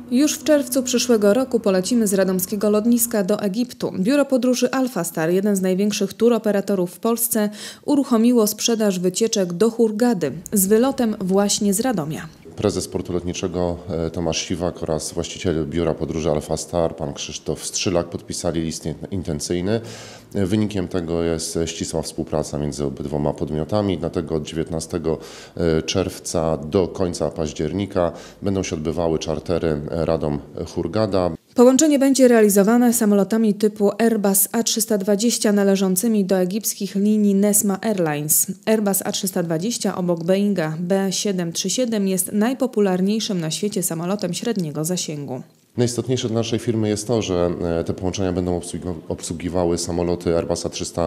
Już w czerwcu przyszłego roku polecimy z radomskiego lotniska do Egiptu. Biuro podróży Alfastar, jeden z największych turoperatorów w Polsce, uruchomiło sprzedaż wycieczek do Hurgady z wylotem właśnie z Radomia. Prezes Portu Lotniczego Tomasz Siwak oraz właściciel biura podróży Alfastar, pan Krzysztof Strzylak, podpisali list intencyjny. Wynikiem tego jest ścisła współpraca między obydwoma podmiotami, dlatego od 19 czerwca do końca października będą się odbywały czartery Radom-Hurgada. Połączenie będzie realizowane samolotami typu Airbus A320 należącymi do egipskich linii Nesma Airlines. Airbus A320 obok Boeinga B737 jest najpopularniejszym na świecie samolotem średniego zasięgu. Najistotniejsze dla naszej firmy jest to, że te połączenia będą obsługiwały samoloty Airbusa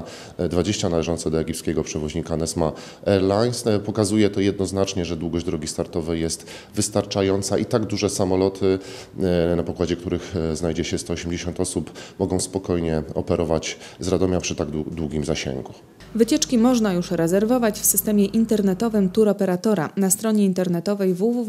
320 należące do egipskiego przewoźnika Nesma Airlines. Pokazuje to jednoznacznie, że długość drogi startowej jest wystarczająca i tak duże samoloty, na pokładzie których znajdzie się 180 osób, mogą spokojnie operować z Radomia przy tak długim zasięgu. Wycieczki można już rezerwować w systemie internetowym turoperatora na stronie internetowej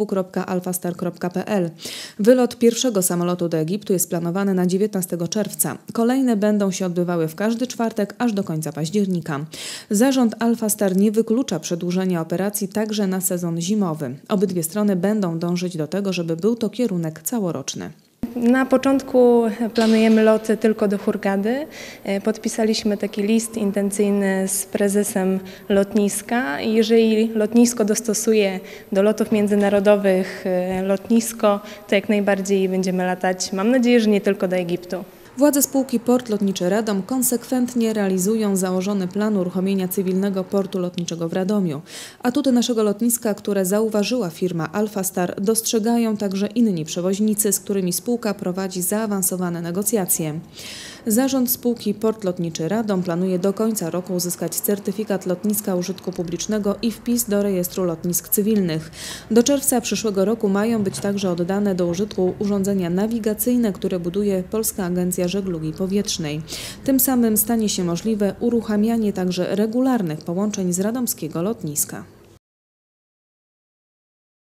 www.alfastar.pl. Wylot pierwszego samolotu do Egiptu jest planowany na 19 czerwca. Kolejne będą się odbywały w każdy czwartek aż do końca października. Zarząd Alfastar nie wyklucza przedłużenia operacji także na sezon zimowy. Obydwie strony będą dążyć do tego, żeby był to kierunek całoroczny. Na początku planujemy loty tylko do Hurgady. Podpisaliśmy taki list intencyjny z prezesem lotniska. Jeżeli lotnisko dostosuje do lotów międzynarodowych lotnisko, to jak najbardziej będziemy latać, mam nadzieję, że nie tylko do Egiptu. Władze spółki Port Lotniczy Radom konsekwentnie realizują założony plan uruchomienia cywilnego portu lotniczego w Radomiu. Atuty naszego lotniska, które zauważyła firma Alfastar, dostrzegają także inni przewoźnicy, z którymi spółka prowadzi zaawansowane negocjacje. Zarząd spółki Port Lotniczy Radom planuje do końca roku uzyskać certyfikat lotniska użytku publicznego i wpis do rejestru lotnisk cywilnych. Do czerwca przyszłego roku mają być także oddane do użytku urządzenia nawigacyjne, które buduje Polska Agencja Żeglugi Powietrznej. Tym samym stanie się możliwe uruchamianie także regularnych połączeń z radomskiego lotniska.